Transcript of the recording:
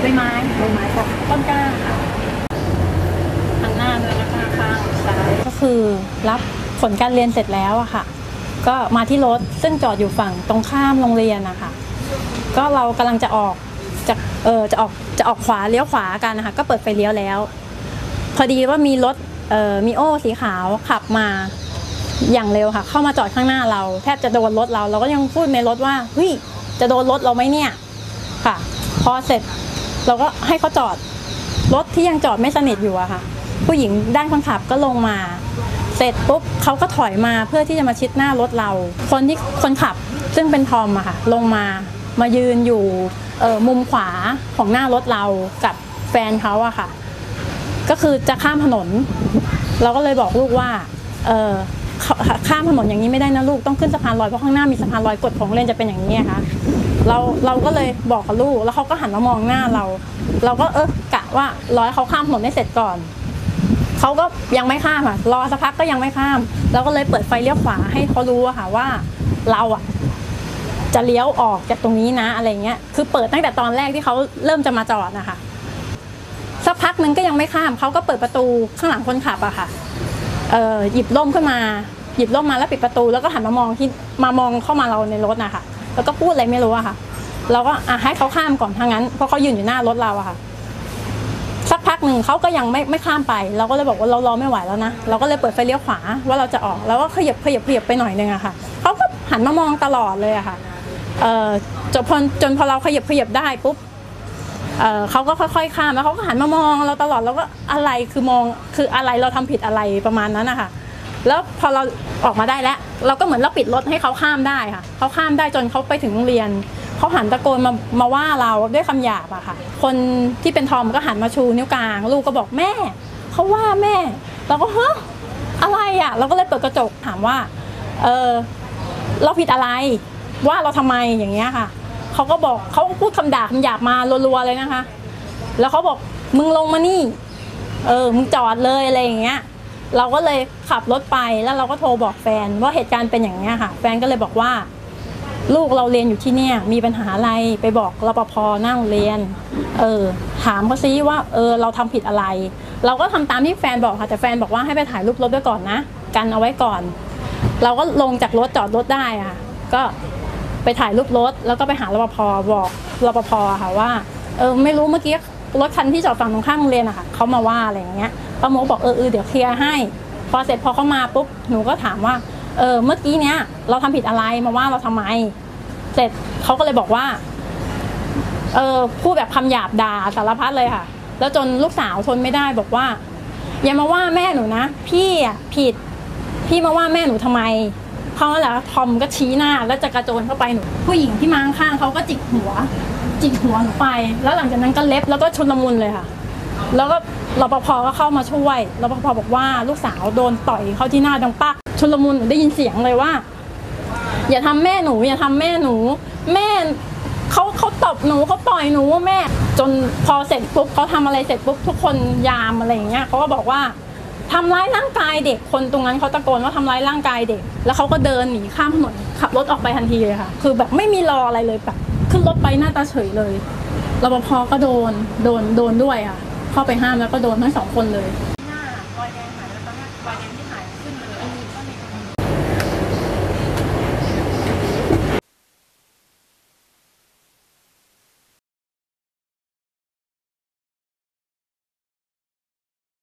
ใบไม้ค่ะต้นกล้าค่ะหันหน้าเลยนะคะข้างซ้ายก็คือรับผลการเรียนเสร็จแล้วอะค่ะก็มาที่รถซึ่งจอดอยู่ฝั่งตรงข้ามโรงเรียนนะคะก็เรากำลังจะออกจากจะออกขวาเลี้ยวขวากันนะคะก็เปิดไฟเลี้ยวแล้วพอดีว่ามีรถมีโอสีขาวขับมาอย่างเร็วค่ะเข้ามาจอดข้างหน้าเราแทบจะโดนรถเราก็ยังพูดในรถว่าเฮ้ยจะโดนรถเราไหมเนี่ยค่ะพอเสร็จเราก็ให้เขาจอดรถที่ยังจอดไม่สนิทอยู่อะค่ะผู้หญิงด้านคนขับก็ลงมาเสร็จปุ๊บเขาก็ถอยมาเพื่อที่จะมาชิดหน้ารถเราคนขับซึ่งเป็นทอมอะค่ะลงมายืนอยู่มุมขวาของหน้ารถเรากับแฟนเขาอะค่ะก็คือจะข้ามถนนเราก็เลยบอกลูกว่าข้ามถนนอย่างนี้ไม่ได้นะลูกต้องขึ้นสะพานลอยเพราะข้างหน้ามีสะพานลอยกฎของโรงเรียนจะเป็นอย่างนี้ค่ะเราก็เลยบอกกับลูกแล้วเขาก็หันมามองหน้าเราก็กะว่ารอให้เขาข้ามถนนให้เสร็จก่อนเขาก็ยังไม่ข้ามค่ะรอสักพักก็ยังไม่ข้ามเราก็เลยเปิดไฟเลี้ยวขวาให้เขารู้อะค่ะว่าเราอะจะเลี้ยวออกจากตรงนี้นะอะไรเงี้ยคือเปิดตั้งแต่ตอนแรกที่เขาเริ่มจะมาจอดนะคะสักพักนึงก็ยังไม่ข้ามเขาก็เปิดประตูข้างหลังคนขับอะค่ะหยิบร่มขึ้นมาหยิบร่มมาแล้วปิดประตูแล้วก็หันมามองเข้ามาเราในรถนะคะแล้วก็พูดอะไรไม่รู้อะค่ะเราก็ให้เขาข้ามก่อนถ้างั้นเพราะเขายืนอยู่หน้ารถเราอะค่ะสักพักหนึ่งเขาก็ยังไม่ข้ามไปเราก็เลยบอกว่าเรารอไม่ไหวแล้วนะเราก็เลยเปิดไฟเลี้ยวขวาว่าเราจะออกแล้วก็ขยับไปหน่อยนึงอะค่ะเขาก็หันมามองตลอดเลยอะค่ะจนพอเราขยับได้ปุ๊บเขาก็ค่อยๆข้ามแล้วเขาก็หันมามองเราตลอดแล้วก็อะไรคืออะไรเราทำผิดอะไรประมาณนั้นนะคะแล้วพอเราออกมาได้แล้วเราก็เหมือนเราปิดรถให้เขาข้ามได้ค่ะเขาข้ามได้จนเขาไปถึงโรงเรียนเขาหันตะโกนมาว่าเราด้วยคำหยาบอะค่ะคนที่เป็นทอมก็หันมาชูนิ้วกลางลูกก็บอกแม่เขาว่าแม่เราก็อะไรอะเราก็เลยเปิดกระจกถามว่าเราผิดอะไรว่าเราทำไมอย่างเงี้ยค่ะเขาก็บอกเขาพูดคำด่าคำหยาบมารัวๆเลยนะคะแล้วเขาบอกมึงลงมานี่มึงจอดเลยอะไรอย่างเงี้ยเราก็เลยขับรถไปแล้วเราก็โทรบอกแฟนว่าเหตุการณ์เป็นอย่างนี้ค่ะแฟนก็เลยบอกว่าลูกเราเรียนอยู่ที่เนี่ยมีปัญหาอะไรไปบอกรปภหน้าโรงเรียนถามเขาซิว่าเราทำผิดอะไรเราก็ทำตามที่แฟนบอกค่ะแต่แฟนบอกว่าให้ไปถ่ายรูปรถไว้ก่อนนะกันเอาไว้ก่อนเราก็ลงจากรถจอดรถได้ค่ะก็ไปถ่ายรูปรถแล้วก็ไปหารปภบอกรปภค่ะว่าไม่รู้เมื่อกี้รถคันที่จอดฝั่งตรงข้ามโรงเรียนอะค่ะเขามาว่าอะไรอย่างเงี้ยป้าโมบอกเดี๋ยวเคลียร์ให้พอเสร็จพอเขามาปุ๊บหนูก็ถามว่าเมื่อกี้เนี้ยเราทำผิดอะไรมาว่าเราทำไมเสร็จเขาก็เลยบอกว่าพูดแบบคำหยาบด่าสารพัดเลยค่ะแล้วจนลูกสาวทนไม่ได้บอกว่าอย่ามาว่าแม่หนูนะพี่อะผิดพี่มาว่าแม่หนูทำไมเขาแหละทอมก็ชี้หน้าแล้วจะกระโจนเข้าไปหนูผู้หญิงที่มาข้างเขาก็จิกหัวหนูไปแล้วหลังจากนั้นก็เล็บแล้วก็ชุลมุนเลยค่ะแล้วก็รปภก็เข้ามาช่วยรปภบอกว่าลูกสาวโดนต่อยเข้าที่หน้าดังปักชุลมุนได้ยินเสียงเลยว่าอย่าทำแม่หนูอย่าทำแม่หนูแม่เขาตบหนูเขาต่อยหนูแม่จนพอเสร็จปุ๊บเขาทำอะไรเสร็จปุ๊บทุกคนยามอะไรอย่างเงี้ยเขาก็บอกว่าทำร้ายร่างกายเด็กคนตรงนั้นเขาตะโกนว่าทำร้ายร่างกายเด็กแล้วเขาก็เดินหนีข้ามถนนขับรถออกไปทันทีเลยค่ะคือแบบไม่มีรออะไรเลยแบบขึ้นรถไปหน้าตาเฉยเลยรปภก็โดนด้วยค่ะเข้าไปห้ามแล้วก็โดนทั้ง2 คนเลยหน้ารอยแดงหายแล้วตอนนี้รอยแดง